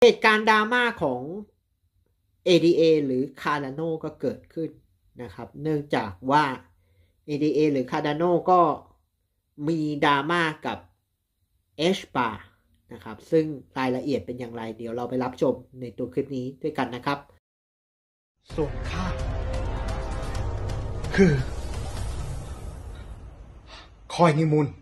เหตุการณ์ดราม่าของ ADA หรือ Cardano ก็เกิดขึ้นนะครับเนื่องจากว่า ADA หรือ Cardano ก็มีดราม่ากับ HBAR นะครับซึ่งรายละเอียดเป็นอย่างไรเดี๋ยวเราไปรับชมในตัวคลิปนี้ด้วยกันนะครับส่วนข้าคือคอยนิวมูล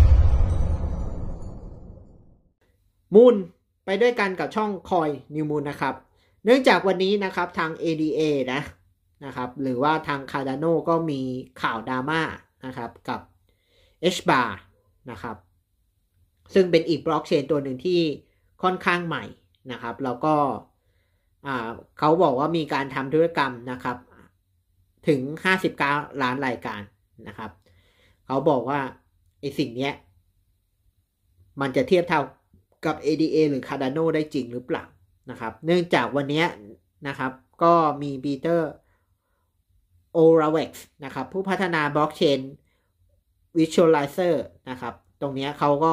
ไปด้วยกันกับช่องคอยนิวมูลนะครับเนื่องจากวันนี้นะครับทาง ADA นะครับหรือว่าทาง Cardano ก็มีข่าวดราม่านะครับกับ HBAR นะครับซึ่งเป็นอีกบล็อกเชนตัวหนึ่งที่ค่อนข้างใหม่นะครับแล้วก็เขาบอกว่ามีการทำธุรกรรมนะครับถึง59ล้านรายการนะครับเขาบอกว่าไอ้สิ่งนี้มันจะเทียบเท่ากับ ADA หรือ Cardano ได้จริงหรือเปล่านะครับเนื่องจากวันนี้นะครับก็มีปีเตอร์โอราเวกส์นะครับผู้พัฒนาบล็อกเชน Visualizer นะครับตรงนี้เขาก็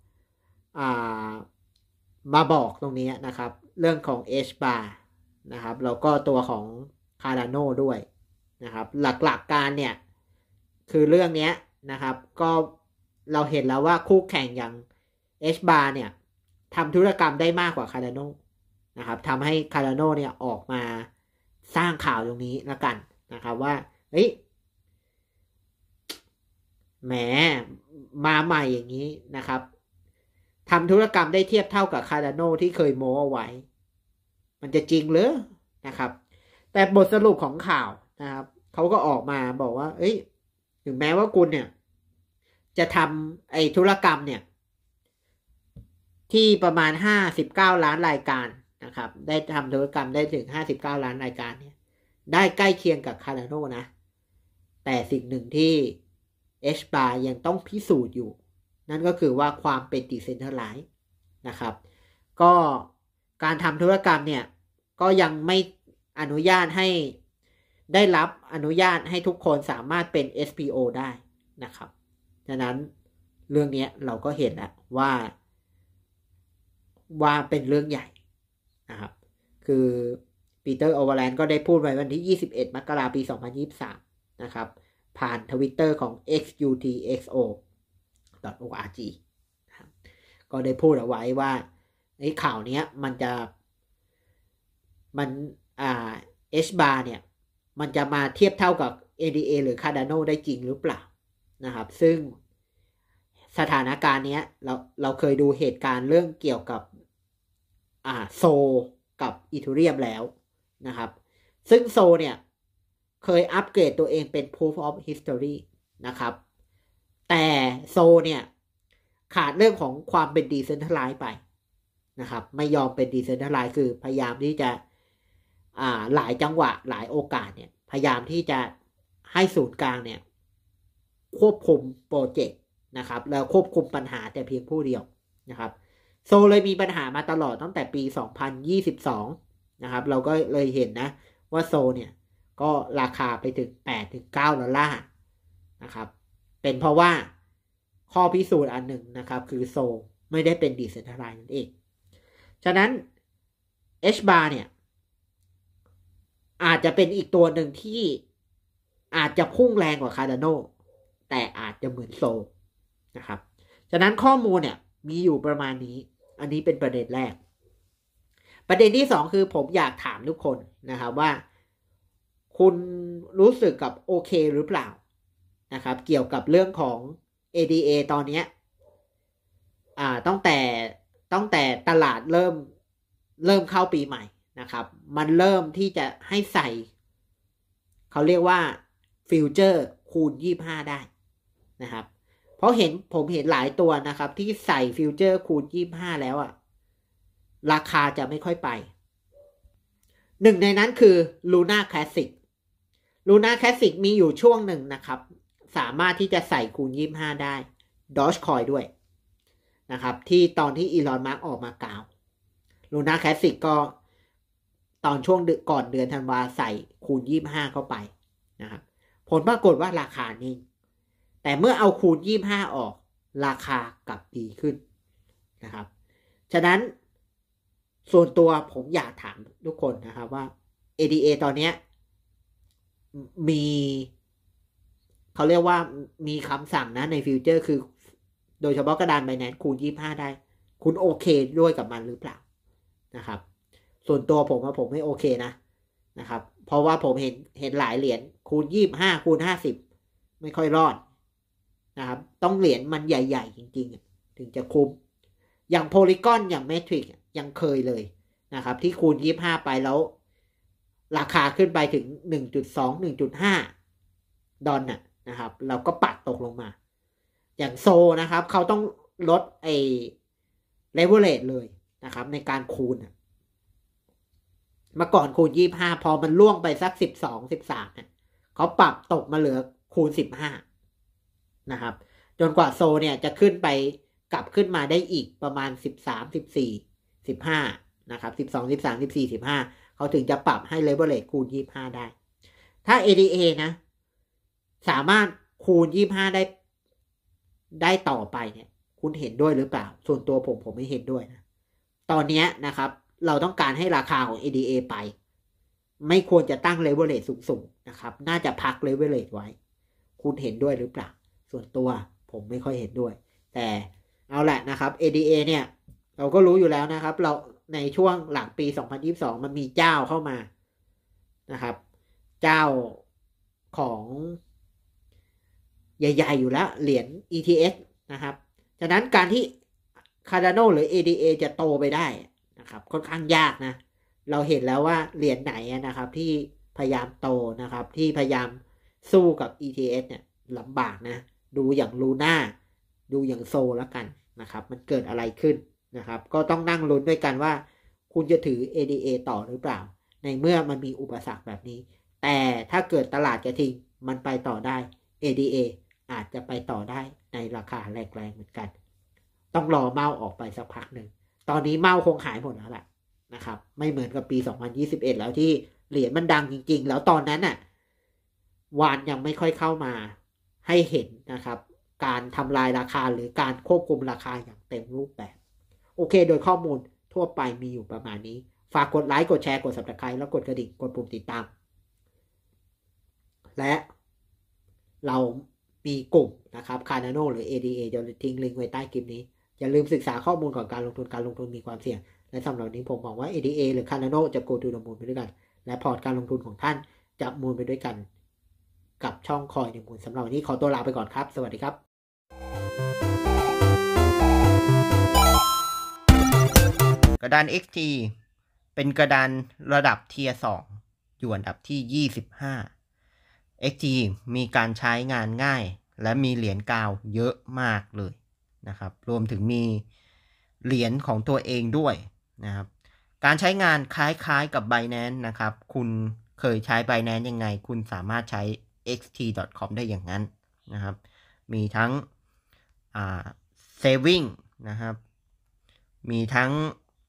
มาบอกตรงนี้นะครับเรื่องของ HBAR นะครับแล้วก็ตัวของ Cardano ด้วยนะครับหลักการเนี่ยคือเรื่องนี้นะครับก็เราเห็นแล้วว่าคู่แข่งอย่าง HBAR เนี่ยทำธุรกรรมได้มากกว่า Cardano นะครับทำให้ Cardano เนี่ยออกมาสร้างข่าวตรงนี้แล้วกันนะครับว่าเฮ้ยแหมมาใหม่อย่างนี้นะครับทำธุรกรรมได้เทียบเท่ากับ Cardano ที่เคยโม้เอาไว้มันจะจริงหรือนะครับแต่บทสรุปของข่าวนะครับเขาก็ออกมาบอกว่าเอ้ยถึงแม้ว่าคุณเนี่ยจะทำไอ้ธุรกรรมเนี่ยที่ประมาณ59ล้านรายการนะครับได้ทำธุรกรรมได้ถึง59ล้านรายการเนี่ยได้ใกล้เคียงกับ Cardano นะแต่สิ่งหนึ่งที่ HBAR ยังต้องพิสูจน์อยู่นั่นก็คือว่าความเป็น Decentralized นะครับก็การทำธุรกรรมเนี่ยก็ยังไม่อนุญาตให้ได้รับอนุญาตให้ทุกคนสามารถเป็น SPO ได้นะครับฉะนั้นเรื่องนี้เราก็เห็นแล้วว่าเป็นเรื่องใหญ่นะครับคือปีเตอร์โอเวอร์แลนด์ก็ได้พูดไว้วันที่21มกราคมปี2023นะครับผ่าน Twitter ของ xutxo.org นะครับก็ได้พูดเอาไว้ว่าไอ้ข่าวนี้HBAR เนี่ยมันจะมาเทียบเท่ากับ ADA หรือ Cardano ได้จริงหรือเปล่านะครับซึ่งสถานการณ์นี้เราเคยดูเหตุการณ์เรื่องเกี่ยวกับโซกับอีเธเรียมแล้วนะครับซึ่งโซเนี่ยเคยอัปเกรดตัวเองเป็น Proof of History นะครับแต่โซเนี่ยขาดเรื่องของความเป็น Decentralized ไปนะครับไม่ยอมเป็น Decentralized คือพยายามที่จะหลายจังหวะหลายโอกาสเนี่ยพยายามที่จะให้ศูนย์กลางเนี่ยควบคุมโปรเจกต์นะครับแล้วควบคุมปัญหาแต่เพียงผู้เดียวนะครับโซเลยมีปัญหามาตลอดตั้งแต่ปี2022นะครับเราก็เลยเห็นนะว่าโซเนี่ยก็ราคาไปถึง$8-9นะครับเป็นเพราะว่าข้อพิสูจน์อันหนึ่งนะครับคือโซไม่ได้เป็น Decentralized นั่นเองฉะนั้น HBAR เนี่ยอาจจะเป็นอีกตัวหนึ่งที่อาจจะพุ่งแรงกว่า Cardano แต่อาจจะเหมือนโซนะครับฉะนั้นข้อมูลเนี่ยมีอยู่ประมาณนี้อันนี้เป็นประเด็นแรกประเด็นที่2คือผมอยากถามทุกคนนะครับว่าคุณรู้สึกกับโอเคหรือเปล่านะครับเกี่ยวกับเรื่องของ ADA ตอนนี้ตั้งแต่ตลาดเริ่มเข้าปีใหม่นะครับมันเริ่มที่จะให้ใส่เขาเรียกว่าฟิวเจอร์คูณ25ได้นะครับเพราะผมเห็นหลายตัวนะครับที่ใส่ฟิวเจอร์คูณ25แล้วราคาจะไม่ค่อยไปหนึ่งในนั้นคือ Luna Classic Luna Classic มีอยู่ช่วงหนึ่งนะครับสามารถที่จะใส่คูณ25ได้ Dogecoin ด้วยนะครับที่ตอนที่อีลอนมัสก์ออกมากล่าว Luna Classic ก็ตอนช่วงก่อนเดือนธันวาใส่คูณ25เข้าไปนะครับผลปรากฏว่าราคานิ่งแต่เมื่อเอาคูณ25ออกราคากลับดีขึ้นนะครับฉะนั้นส่วนตัวผมอยากถามทุกคนนะครับว่า ADA ตอนนี้มีเขาเรียกว่ามีคำสั่งนะในฟิวเจอร์คือโดยเฉพาะกระดาน Binance คูณ25ได้คุณโอเคด้วยกับมันหรือเปล่านะครับส่วนตัวผมไม่โอเคนะครับเพราะว่าผมเห็นหลายเหรียญคูณ25คูณ50ไม่ค่อยรอดนะครับต้องเหรียญมันใหญ่ๆจริงๆถึงจะคุ้มอย่างโพลีกอนอย่างเมทริกยังเคยเลยนะครับที่คูณ25ไปแล้วราคาขึ้นไปถึง 1.2 1.5 ดอลนะครับเราก็ปัดตกลงมาอย่างโซนะครับเขาต้องลดleverage เลยนะครับในการคูณเมื่อก่อนคูณ25พอมันล่วงไปสัก12 13เนี่ยเขาปรับตกมาเหลือคูณ15นะครับจนกว่าโซเนี่ยจะขึ้นไปกลับขึ้นมาได้อีกประมาณ13 14 15นะครับ12 13 14 15เขาถึงจะปรับให้ leverage คูณ25ได้ถ้า ADA นะสามารถคูณ25ได้ต่อไปเนี่ยคุณเห็นด้วยหรือเปล่าส่วนตัวผมไม่เห็นด้วยนะตอนนี้นะครับเราต้องการให้ราคาของ ADA ไปไม่ควรจะตั้ง leverage สูงๆนะครับน่าจะพัก leverage ไว้คุณเห็นด้วยหรือเปล่าส่วนตัวผมไม่ค่อยเห็นด้วยแต่เอาแหละนะครับ ADA เนี่ยเราก็รู้อยู่แล้วนะครับเราในช่วงหลังปี2022มันมีเจ้าเข้ามานะครับเจ้าของใหญ่ๆอยู่แล้วเหรียญ ETH นะครับฉะนั้นการที่ Cardano หรือ ADA จะโตไปได้นะครับค่อนข้างยากนะเราเห็นแล้วว่าเหรียญไหนนะครับที่พยายามโตนะครับที่พยายามสู้กับ ETH เนี่ยลำบากนะดูอย่างลูน่าดูอย่างโซแล้วกันนะครับมันเกิดอะไรขึ้นนะครับก็ต้องนั่งลุ้นด้วยกันว่าคุณจะถือ ADA ต่อหรือเปล่าในเมื่อมันมีอุปสรรคแบบนี้แต่ถ้าเกิดตลาดกระทิงมันไปต่อได้ ADA อาจจะไปต่อได้ในราคาแรงๆเหมือนกันต้องรอเมาออกไปสักพักหนึ่งตอนนี้เมาคงหายหมดแล้วแหละนะครับไม่เหมือนกับปี2021แล้วที่เหรียญมันดังจริงๆแล้วตอนนั้นวานยังไม่ค่อยเข้ามาให้เห็นนะครับการทำลายราคาหรือการควบคุมราคาอย่างเต็มรูปแบบโอเคโดยข้อมูลทั่วไปมีอยู่ประมาณนี้ฝากกดไลค์กดแชร์กด Subscribe แล้วกดกระดิ่งกดปุ่มติดตามและเรามีกลุ่มนะครับ Cardano หรือ ADA เดี๋ยวทิ้งลิงก์ไว้ใต้คลิปนี้อย่าลืมศึกษาข้อมูลก่อนการลงทุนมีความเสี่ยงและสำหรับนี้ผมมองว่า ADA หรือ Cardano จะ go to the moon ไปด้วยกันและพอร์ตการลงทุนของท่านจะมูนไปด้วยกันกับช่องคอยในมูลสำหรับวันนี้ขอตัวลาไปก่อนครับสวัสดีครับกระดาน XT เป็นกระดานระดับเทียร์2อยู่อันดับที่25 XT มีการใช้งานง่ายและมีเหรียญกาวเยอะมากเลยนะครับรวมถึงมีเหรียญของตัวเองด้วยนะครับการใช้งานคล้ายๆกับ Binance นะครับคุณเคยใช้ Binance ยังไงคุณสามารถใช้ xt.com ได้อย่างนั้นนะครับมีทั้งsaving นะครับมีทั้ง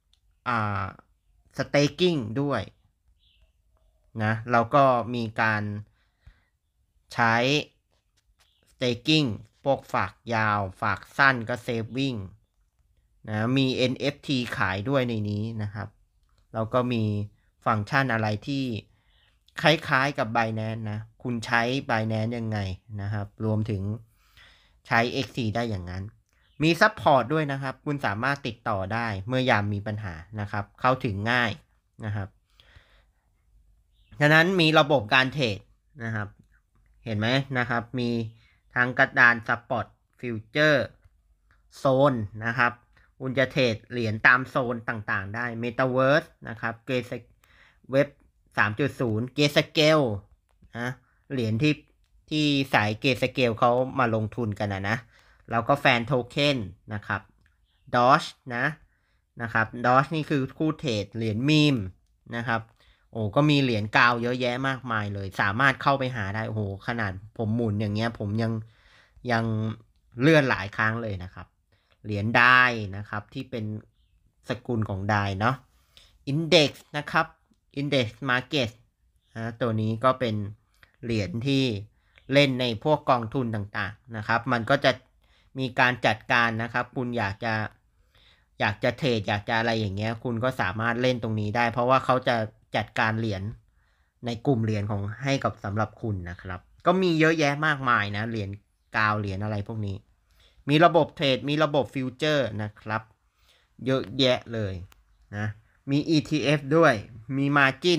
staking ด้วยนะแล้วก็มีการใช้ staking พวกฝากยาวฝากสั้นก็ saving นะมี NFT ขายด้วยในนี้นะครับแล้วก็มีฟังก์ชันอะไรที่คล้ายๆกับ Binance นะคุณใช้ Binance ยังไงนะครับรวมถึงใช้ XT ได้อย่างนั้นมีซัพพอร์ตด้วยนะครับคุณสามารถติดต่อได้เมื่อยามมีปัญหานะครับเข้าถึงง่ายนะครับฉะนั้นมีระบบการเทรดนะครับเห็นไหมนะครับมีทางกระดานสปอตฟิวเจอร์โซนนะครับคุณจะเทรดเหรียญตามโซนต่างๆได้ Metaverse นะครับเกสเว็บ 3.0 เกสเกลนะเหรียญที่สายเกสเกลเขามาลงทุนกันนะแล้วก็แฟนโทเค็นนะครับ Doge นะครับ Doge นี่คือคู่เทรดเหรียญมีมนะครับโอ้ก็มีเหรียญกาวเยอะแยะมากมายเลยสามารถเข้าไปหาได้โอ้โหขนาดผมหมุนอย่างเงี้ยผมยังเลื่อนหลายครั้งเลยนะครับเหรียญได้นะครับที่เป็นสกุลของได้เนาะ Index นะครับ Index Market ตัวนี้ก็เป็นเหรียญที่เล่นในพวกกองทุนต่างๆนะครับมันก็จะมีการจัดการนะครับคุณอยากจะอยากจะเทรดอยากจะอะไรอย่างเงี้ยคุณก็สามารถเล่นตรงนี้ได้เพราะว่าเขาจะจัดการเหรียญในกลุ่มเหรียญของให้กับสำหรับคุณนะครับก็มีเยอะแยะมากมายนะเหรียญกาวเหรียญอะไรพวกนี้มีระบบเทรดมีระบบฟิวเจอร์นะครับเยอะแยะเลยนะมี ETF ด้วยมี Margin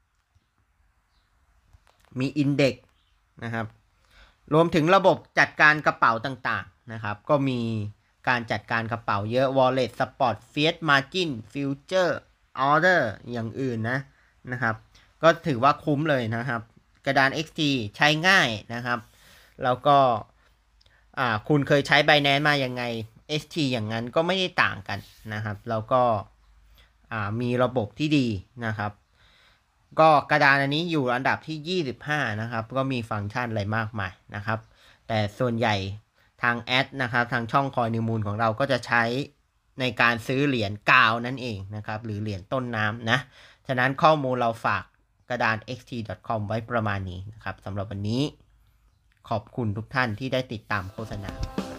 มี Index นะครับรวมถึงระบบจัดการกระเป๋าต่างๆนะครับก็มีการจัดการกระเป๋าเยอะ Wallet Spot Fiat Margin Future Order อย่างอื่นนะครับก็ถือว่าคุ้มเลยนะครับกระดาน XT ใช้ง่ายนะครับแล้วก็คุณเคยใช้ Binance มายังไง ST อย่างนั้นก็ไม่ได้ต่างกันนะครับแล้วก็มีระบบที่ดีนะครับก็กระดานอันนี้อยู่อันดับที่25นะครับก็มีฟังก์ชันอะไรมากมายนะครับแต่ส่วนใหญ่ทางแอดนะครับทางช่องคอยนิวมูลของเราก็จะใช้ในการซื้อเหรียญกาวนั่นเองนะครับหรือเหรียญต้นน้ำนะฉะนั้นข้อมูลเราฝากกระดาน xt.com ไว้ประมาณนี้นะครับสำหรับวันนี้ขอบคุณทุกท่านที่ได้ติดตามโฆษณา